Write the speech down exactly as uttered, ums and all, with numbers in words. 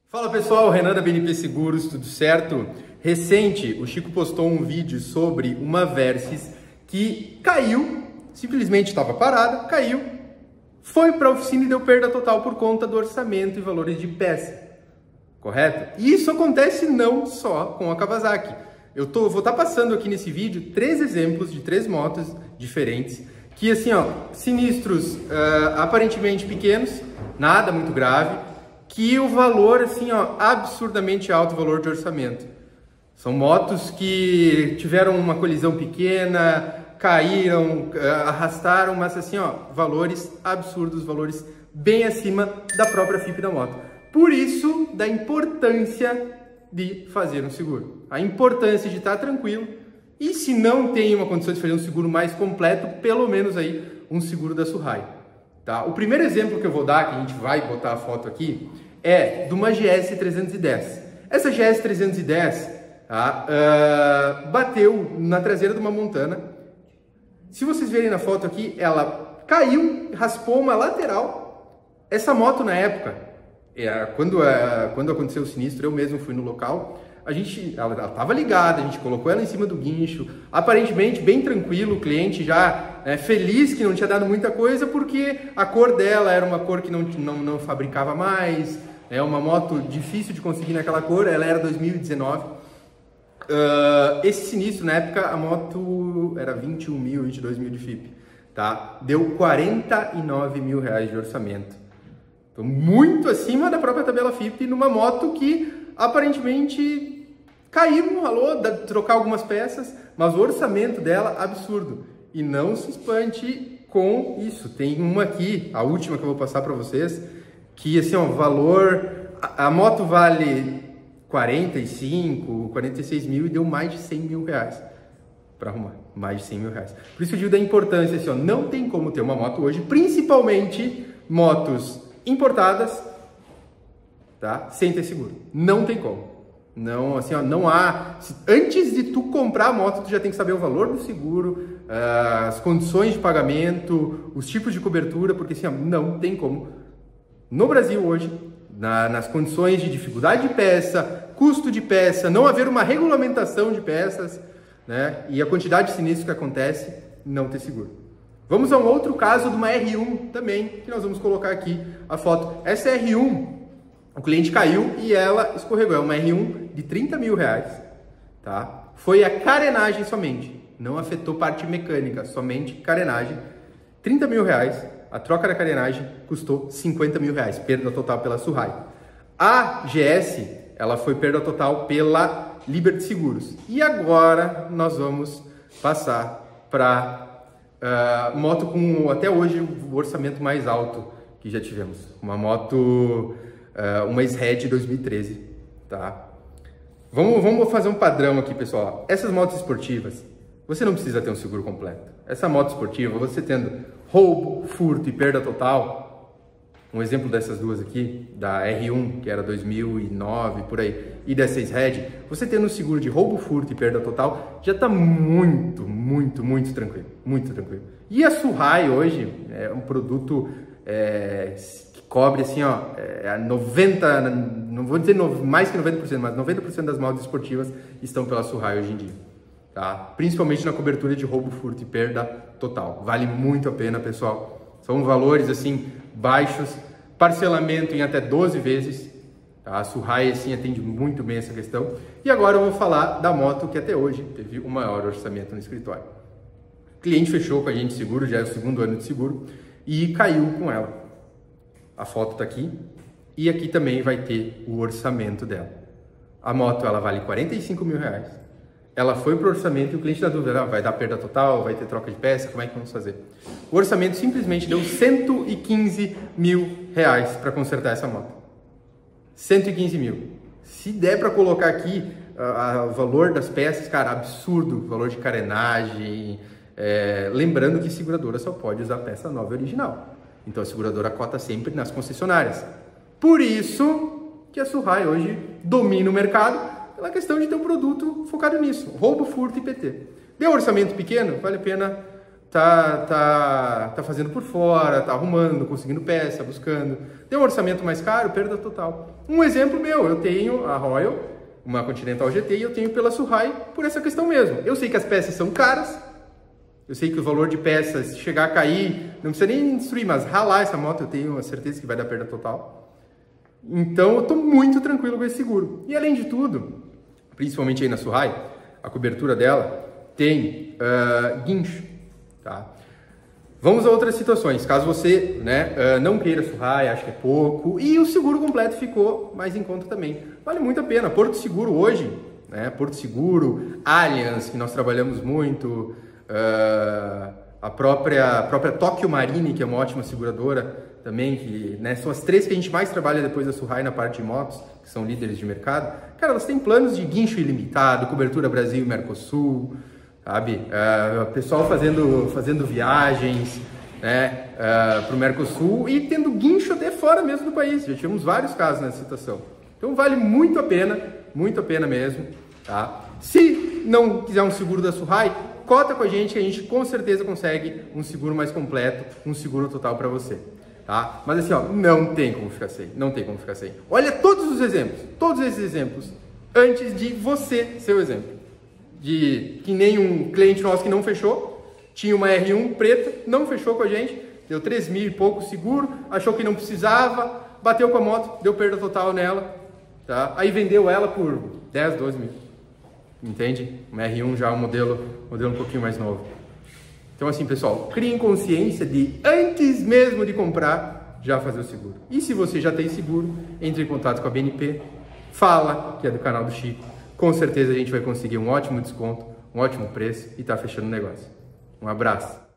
Fala pessoal, Renan da B N P Seguros, tudo certo? Recente, o Chico postou um vídeo sobre uma Versys que caiu, simplesmente estava parada, caiu, foi para a oficina e deu perda total por conta do orçamento e valores de peça, correto? E isso acontece não só com a Kawasaki. Eu tô, vou estar tá passando aqui nesse vídeo três exemplos de três motos diferentes que, assim, ó, sinistros uh, aparentemente pequenos, nada muito grave, que o valor, assim, ó, absurdamente alto, o valor de orçamento. São motos que tiveram uma colisão pequena, caíram, arrastaram, mas, assim, ó, valores absurdos, valores bem acima da própria F I P da moto. Por isso, da importância de fazer um seguro. A importância de estar tranquilo e, se não tem uma condição de fazer um seguro mais completo, pelo menos aí um seguro da Suhai. Tá? O primeiro exemplo que eu vou dar, que a gente vai botar a foto aqui, é de uma G S trezentos e dez. Essa G S trezentos e dez tá, uh, bateu na traseira de uma Montana. Se vocês verem na foto aqui, ela caiu, raspou uma lateral. Essa moto na época, é, quando, uh, quando aconteceu o sinistro, eu mesmo fui no local. A gente, ela estava ligada, a gente colocou ela em cima do guincho, aparentemente bem tranquilo, o cliente já é, feliz que não tinha dado muita coisa, porque a cor dela era uma cor que não, não, não fabricava mais, é uma moto difícil de conseguir naquela cor, ela era dois mil e dezenove. Uh, esse sinistro, na época, a moto era vinte e um mil, vinte e dois mil de F I P, tá? Deu quarenta e nove mil reais de orçamento. Então, muito acima da própria tabela F I P, numa moto que aparentemente caiu, ralou, trocar algumas peças, mas o orçamento dela absurdo. E não se espante com isso. Tem uma aqui, a última que eu vou passar para vocês, que assim, ó, valor, a, a moto vale quarenta e cinco, quarenta e seis mil e deu mais de cem mil reais para arrumar, mais de cem mil reais. Por isso eu digo da importância, assim, ó, não tem como ter uma moto hoje, principalmente motos importadas, tá? Sem ter seguro. Não tem como. Não, assim, ó, não há... Antes de tu comprar a moto, tu já tem que saber o valor do seguro, uh, as condições de pagamento, os tipos de cobertura, porque assim, ó, não tem como. No Brasil hoje, na, nas condições de dificuldade de peça, custo de peça, não haver uma regulamentação de peças, né? E a quantidade de sinistros que acontece, não ter seguro. Vamos a um outro caso de uma R um também, que nós vamos colocar aqui a foto. Essa R um... O cliente caiu e ela escorregou. É uma R um de trinta mil reais, tá? Foi a carenagem somente, não afetou parte mecânica, somente carenagem. trinta mil reais, a troca da carenagem custou cinquenta mil reais, perda total pela Suhai. A G S, ela foi perda total pela Liberty Seguros. E agora nós vamos passar para uh, moto com até hoje o orçamento mais alto que já tivemos. Uma moto... Uh, uma S-Red dois mil e treze, tá? Vamos, vamos fazer um padrão aqui, pessoal. Essas motos esportivas, você não precisa ter um seguro completo. Essa moto esportiva, você tendo roubo, furto e perda total, um exemplo dessas duas aqui, da R um, que era dois mil e nove, por aí, e dessa S-Red, você tendo um seguro de roubo, furto e perda total, já tá muito, muito, muito tranquilo, muito tranquilo. E a Suhai hoje é um produto... É, cobre assim, ó, é, noventa, não vou dizer no, mais que noventa por cento, mas noventa por cento das motos esportivas estão pela Suhai hoje em dia, tá? Principalmente na cobertura de roubo, furto e perda total. Vale muito a pena, pessoal. São valores assim baixos, parcelamento em até doze vezes, tá? A Suhai assim atende muito bem essa questão. E agora eu vou falar da moto que até hoje teve o maior orçamento no escritório. O cliente fechou com a gente seguro, já é o segundo ano de seguro, e caiu com ela. A foto tá aqui e aqui também vai ter o orçamento dela. A moto, ela vale quarenta e cinco mil reais. Ela foi pro orçamento e o cliente dá dúvida, ah, vai dar perda total, vai ter troca de peça, como é que vamos fazer? O orçamento simplesmente deu cento e quinze mil reais para consertar essa moto. cento e quinze mil. Se der para colocar aqui uh, o valor das peças, cara, absurdo, valor de carenagem, é, lembrando que seguradora só pode usar peça nova e original. Então a seguradora cota sempre nas concessionárias. Por isso que a Suhai hoje domina o mercado pela questão de ter um produto focado nisso. Roubo, furto e P T. Deu orçamento pequeno? Vale a pena tá, tá, tá fazendo por fora, tá arrumando, conseguindo peça, buscando. Tem um orçamento mais caro, perda total. Um exemplo meu, eu tenho a Royal, uma Continental G T, e eu tenho pela Suhai por essa questão mesmo. Eu sei que as peças são caras, eu sei que o valor de peças, se chegar a cair, não precisa nem destruir, mas ralar essa moto eu tenho a certeza que vai dar perda total. Então eu tô muito tranquilo com esse seguro. E além de tudo, principalmente aí na Suhai, a cobertura dela tem uh, guincho, tá? Vamos a outras situações, caso você, né, uh, não queira Suhai, acha que é pouco, e o seguro completo ficou mais em conta também. Vale muito a pena. Porto Seguro hoje, né, Porto Seguro, Allianz, que nós trabalhamos muito, uh, a própria, a própria Tokyo Marine, que é uma ótima seguradora também, que, né, são as três que a gente mais trabalha depois da Suhai na parte de motos, que são líderes de mercado. Cara, elas têm planos de guincho ilimitado, cobertura Brasil e Mercosul, sabe? Uh, pessoal fazendo, fazendo viagens, né, uh, para o Mercosul e tendo guincho até fora mesmo do país. Já tivemos vários casos nessa situação. Então vale muito a pena, muito a pena mesmo, tá? Se não quiser um seguro da Suhai, cota com a gente que a gente com certeza consegue um seguro mais completo, um seguro total para você, tá? Mas assim, ó, não tem como ficar sem, não tem como ficar sem. Olha todos os exemplos, todos esses exemplos, antes de você ser o exemplo. De que nem um cliente nosso que não fechou, tinha uma R um preta, não fechou com a gente, deu três mil e pouco seguro, achou que não precisava, bateu com a moto, deu perda total nela, tá? Aí vendeu ela por dez, doze mil, entende? Uma R um já é um modelo, modelo um pouquinho mais novo. Então assim, pessoal, criem consciência de antes mesmo de comprar, já fazer o seguro. E se você já tem seguro, entre em contato com a B N P, fala que é do canal do Chico. Com certeza a gente vai conseguir um ótimo desconto, um ótimo preço e tá fechando o negócio. Um abraço!